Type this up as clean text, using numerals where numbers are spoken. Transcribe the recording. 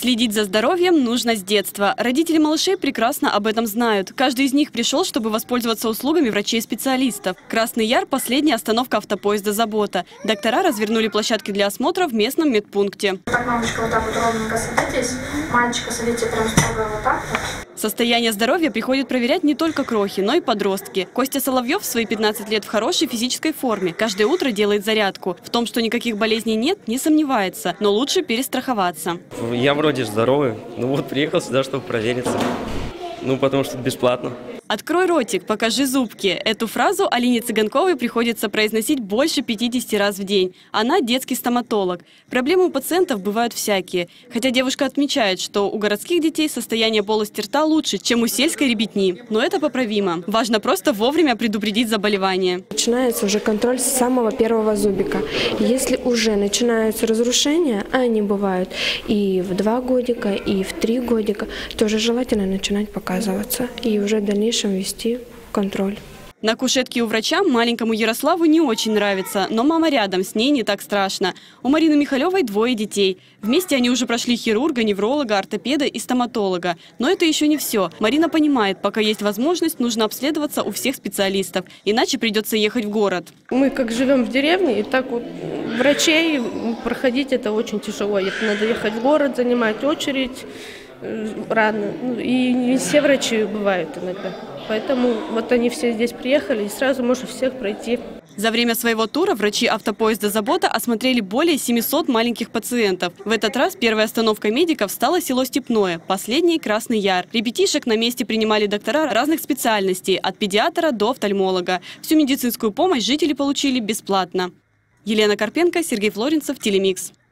Следить за здоровьем нужно с детства. Родители малышей прекрасно об этом знают. Каждый из них пришел, чтобы воспользоваться услугами врачей-специалистов. Красный Яр – последняя остановка автопоезда «Забота». Доктора развернули площадки для осмотра в местном медпункте. Так, мамочка, вот так вот ровненько садитесь. Мальчика садите прям строго вот так вот. Состояние здоровья приходят проверять не только крохи, но и подростки. Костя Соловьев в свои 15 лет в хорошей физической форме. Каждое утро делает зарядку. В том, что никаких болезней нет, не сомневается. Но лучше перестраховаться. Я вроде здоровый. Ну вот приехал сюда, чтобы провериться. Ну потому что бесплатно. «Открой ротик, покажи зубки». Эту фразу Алине Цыганковой приходится произносить больше 50 раз в день. Она детский стоматолог. Проблемы у пациентов бывают всякие. Хотя девушка отмечает, что у городских детей состояние полости рта лучше, чем у сельской ребятни. Но это поправимо. Важно просто вовремя предупредить заболевание. Начинается уже контроль с самого первого зубика. Если уже начинаются разрушения, а они бывают и в 2 годика, и в 3 годика, то уже желательно начинать показываться и уже в дальнейшем вести контроль. На кушетке у врача маленькому Ярославу не очень нравится, но мама рядом, с ней не так страшно. У Марины Михалевой 2 детей. Вместе они уже прошли хирурга, невролога, ортопеда и стоматолога. Но это еще не все. Марина понимает, пока есть возможность, нужно обследоваться у всех специалистов, иначе придется ехать в город. Мы как живем в деревне, и так вот врачей проходить это очень тяжело. Надо ехать в город, занимать очередь рано. И не все врачи бывают иногда. Поэтому вот они все здесь приехали, и сразу можно всех пройти. За время своего тура врачи автопоезда «Забота» осмотрели более 700 маленьких пациентов. В этот раз первой остановкой медиков стало село Степное, последний Красный Яр. Ребятишек на месте принимали доктора разных специальностей, от педиатра до офтальмолога. Всю медицинскую помощь жители получили бесплатно. Елена Карпенко, Сергей Флоренцев, Телемикс.